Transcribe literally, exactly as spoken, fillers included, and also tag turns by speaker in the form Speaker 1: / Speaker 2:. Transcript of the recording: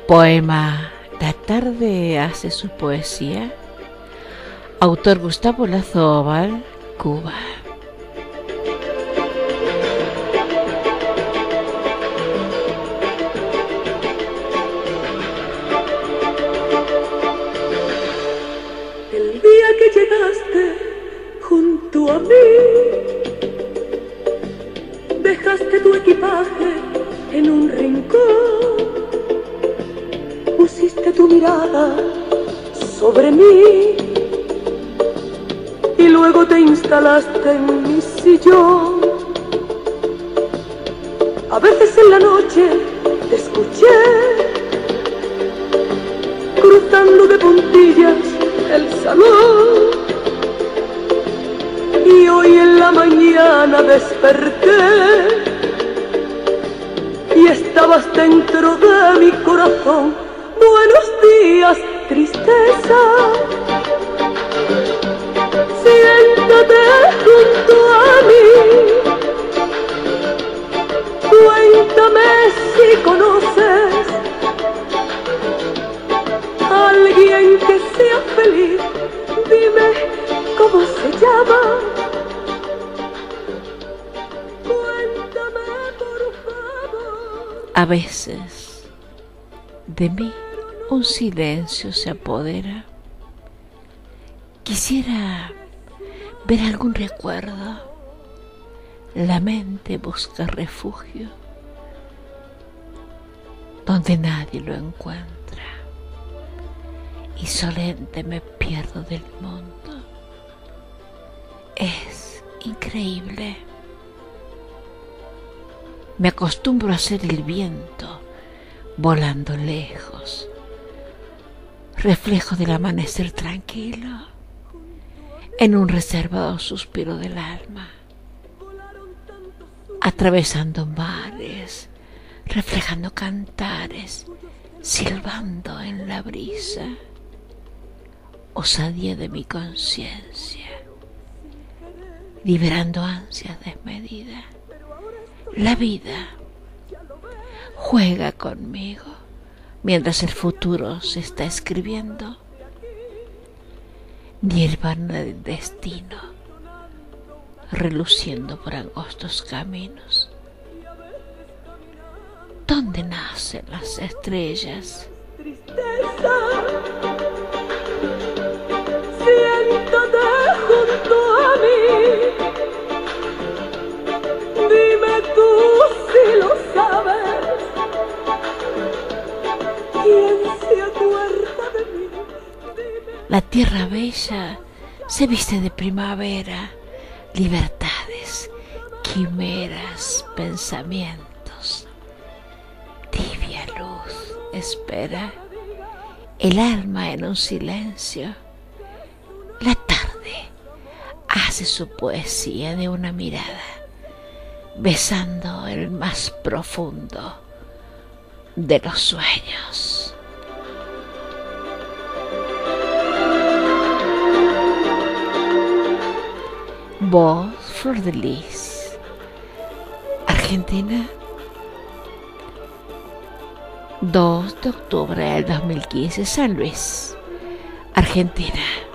Speaker 1: Poema La tarde hace su poesía. Autor Gustavo Lazo Oval, Cuba.
Speaker 2: El día que llegaste junto a mí, dejaste tu equipaje en un rincón, pusiste tu mirada sobre mí y luego te instalaste en mi sillón. A veces en la noche te escuché cruzando de puntillas el salón, y hoy en la mañana desperté y estabas dentro de mi corazón. Buenos días, tristeza, siéntate junto a mí, cuéntame si conoces a alguien que sea feliz, dime cómo se llama, cuéntame por favor.
Speaker 1: A veces de mí un silencio se apodera. Quisiera ver algún recuerdo. La mente busca refugio donde nadie lo encuentra, y solente me pierdo del mundo. Es increíble. Me acostumbro a ser el viento volando lejos, reflejo del amanecer tranquilo en un reservado suspiro del alma, atravesando mares, reflejando cantares, silbando en la brisa, osadía de mi conciencia, liberando ansias desmedidas. La vida juega conmigo mientras el futuro se está escribiendo. Nirvana del destino, reluciendo por angostos caminos. ¿Dónde nacen las estrellas?
Speaker 2: Tristeza, siéntate junto a mí, dime tú si lo sabes, ¿quién se acuerda de mí? Dime.
Speaker 1: La tierra bella se viste de primavera, libertades, quimeras, pensamientos. Tibia luz espera el alma en un silencio. La tarde hace su poesía de una mirada, besando el más profundo de los sueños. Voz Flor de Lis, Argentina, dos de octubre del dos mil quince, San Luis, Argentina.